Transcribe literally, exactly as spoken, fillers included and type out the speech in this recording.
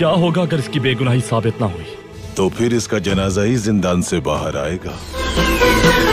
क्या होगा अगर इसकी बेगुनाही साबित ना हुई? तो फिर इसका जनाजा ही जिंदान से बाहर आएगा।